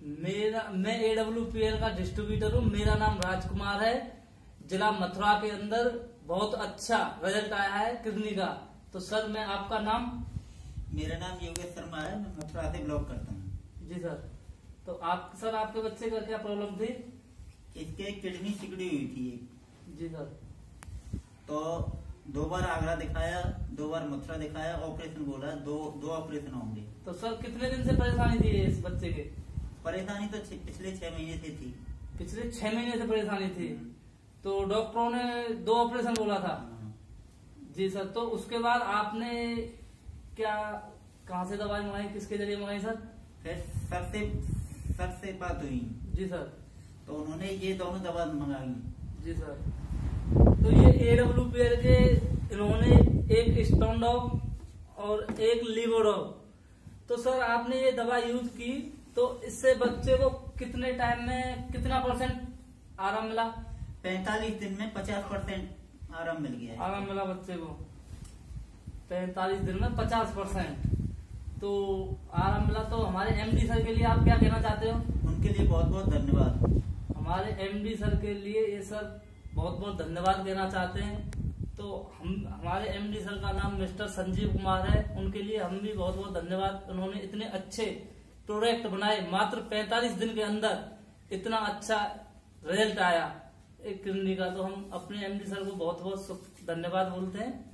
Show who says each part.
Speaker 1: मैं AWPL का distributor हूँ। मेरा नाम राजकुमार है। जिला मथुरा के अंदर बहुत अच्छा रिजल्ट आया है किडनी का। तो सर मैं आपका नाम?
Speaker 2: मेरा नाम योगेश शर्मा है, मैं मथुरा से ब्लॉग करता हूँ।
Speaker 1: जी सर। तो आप सर आपके बच्चे का क्या प्रॉब्लम थी?
Speaker 2: इसके किडनी सिकुड़ी हुई थी।
Speaker 1: जी सर।
Speaker 2: तो 2 बार आगरा दिखाया, 2 बार मथुरा दिखाया, ऑपरेशन बोला, दो ऑपरेशन होंगे।
Speaker 1: तो सर कितने दिन से परेशानी थी इस बच्चे के?
Speaker 2: परेशानी तो पिछले 6 महीने से थी।
Speaker 1: पिछले 6 महीने से परेशानी थी। तो डॉक्टरों ने 2 ऑपरेशन बोला था। जी सर। तो उसके बाद आपने क्या कहाँ से दवाई मंगाई, किसके जरिए मंगाई सर?
Speaker 2: फिर सर से बात हुई।
Speaker 1: जी सर।
Speaker 2: तो उन्होंने ये दोनों दवा मंगाई।
Speaker 1: जी सर। तो ये AWPL के इन्होंने एक स्टोनडॉग और एक लिवोडॉग, तो सर आपने ये दवा यूज की तो इससे बच्चे को कितने टाइम में कितना % आराम मिला?
Speaker 2: 45 दिन में 50% आराम मिल गया है।
Speaker 1: आराम मिला बच्चे को 45 दिन में 50%। तो आराम मिला। तो हमारे MD सर के लिए आप क्या कहना चाहते हो?
Speaker 2: उनके लिए बहुत बहुत धन्यवाद।
Speaker 1: हमारे MD सर के लिए ये सर बहुत बहुत धन्यवाद देना चाहते हैं। तो हमारे MD सर का नाम मिस्टर संजीव कुमार है। उनके लिए हम भी बहुत बहुत धन्यवाद। उन्होंने इतने अच्छे प्रोडक्ट बनाए, मात्र 45 दिन के अंदर इतना अच्छा रिजल्ट आया एक किडनी का। तो हम अपने MD सर को बहुत बहुत धन्यवाद बोलते हैं।